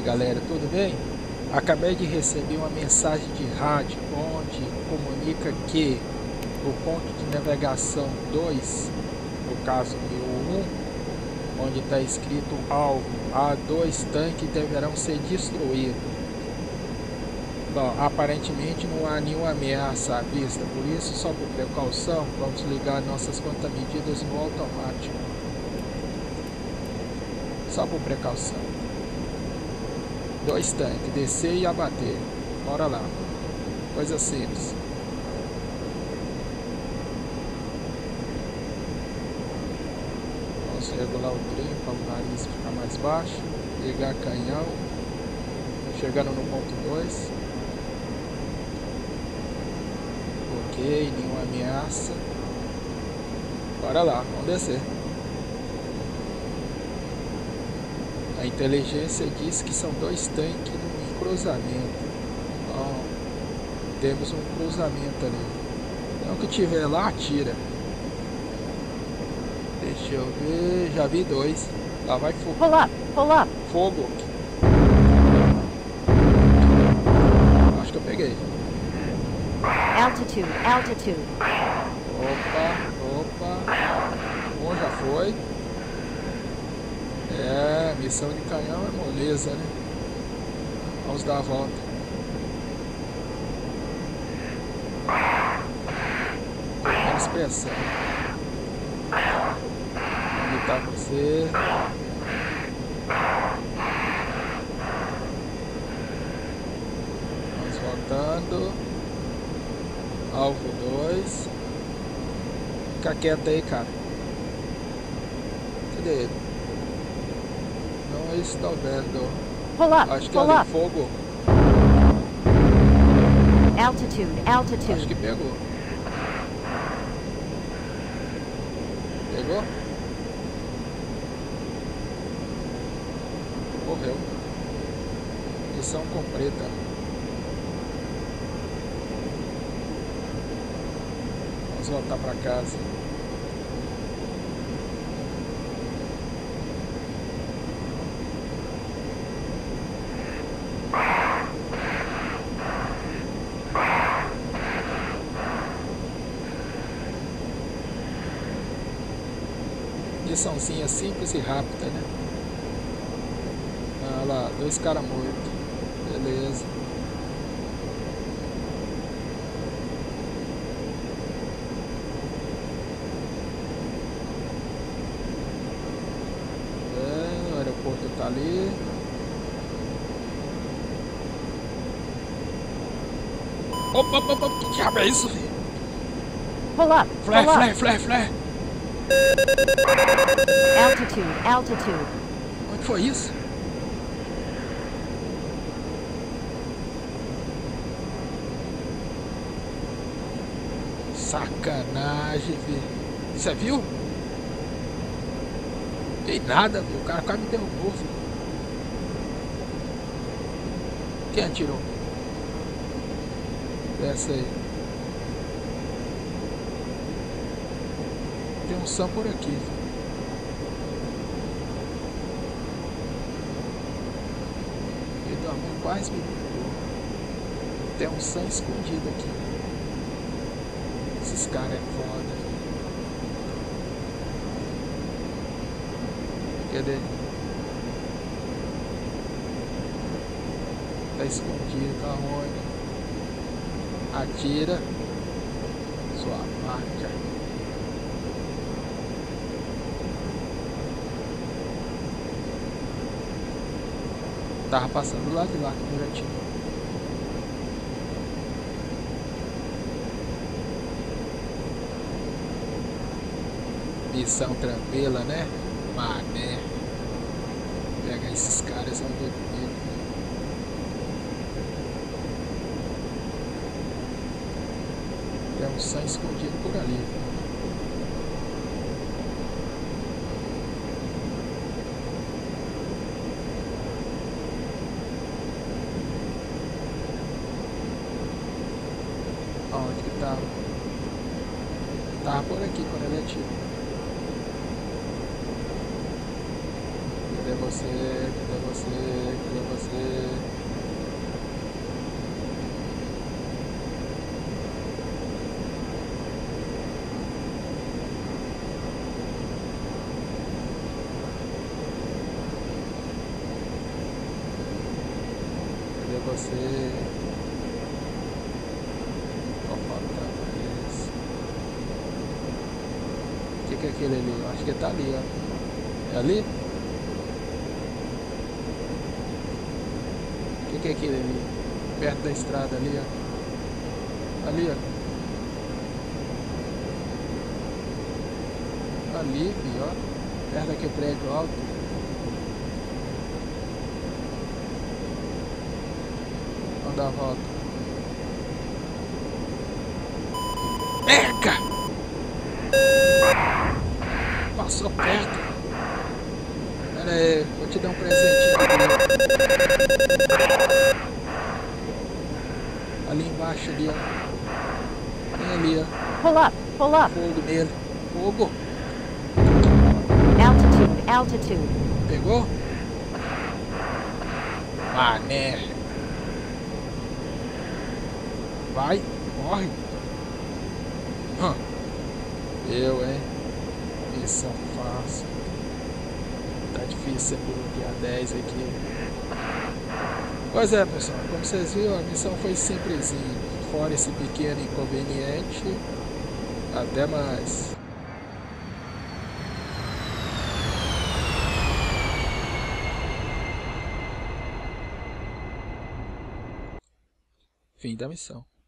galera, tudo bem? Acabei de receber uma mensagem de rádio onde comunica que o ponto de navegação 2, no caso meu 1, onde está escrito alvo, há 2 tanques deverão ser destruídos. Bom, aparentemente não há nenhuma ameaça à vista, por isso, só por precaução, vamos ligar nossas contramedidas no automático. Só por precaução. 2 tanques, descer e abater. Bora lá. Coisa simples. Vamos regular o trem para o nariz ficar mais baixo. Ligar canhão. Chegando no ponto 2. Ok, nenhuma ameaça. Bora lá, vamos descer. A inteligência diz que são 2 tanques em cruzamento. Bom, temos um cruzamento ali. Então, o que tiver lá, atira. Deixa eu ver. Já vi 2. Lá vai fogo. Pull up, pull up. Fogo. Acho que eu peguei. Altitude, altitude. Opa. Um já foi. É, missão de canhão é moleza, né? Vamos dar a volta. Menos pressão. Onde tá você? Vamos voltando. Alvo 2. Fica quieto aí, cara. Cadê ele? Não estou vendo. Pull up, Acho que pull ali, up. fogo. Altitude, altitude. Acho que pegou. Pegou? Morreu. Missão completa. Vamos voltar para casa. Missãozinha simples e rápida, né? Ah lá, 2 caras mortos. Beleza. É, o aeroporto tá ali. Opa, que diabo é isso, velho? Pull up, Flare. Altitude, altitude. Onde foi isso? Sacanagem, filho. Você viu? Tem nada, viu? O cara quase me derrubou, filho. Quem atirou? Desce aí. Tem um Sam por aqui. E do amor quase me derrubou. Tem um Sam escondido aqui. Esses caras é foda. Cadê? Tá escondido, tá onde? Atira. Sua marca. Tava passando do lado de lá que eu já tinha. Missão tranquila, né? Mané. Pegar esses caras onde eu comigo. Tem um sangue escondido por ali. Onde que tava? Tava por aqui quando ele atirou. Cadê você? Cadê você? Cadê você? Cadê você? Ó, faltando isso. O que é aquele ali? Eu acho que ele tá ali, ó. É ali? O que é aquele ali? Perto da estrada ali, ó. Ali, ó. Ali, filho, ó. Perto daquele prédio alto. Vamos dar a volta. Eca! Passou perto. Pera aí, vou te dar um presentinho ali embaixo, ali, ó. Tem ali, ó. Pull up. Pull up. Fogo nele. Fogo. Altitude. Altitude. Pegou? Mané. Vai, corre. Eu, hein? Missão fácil. Tá difícil ser por um dia 10 aqui. Pois é, pessoal. Como vocês viram, a missão foi simplesinha. Fora esse pequeno inconveniente. Até mais. Fim da missão.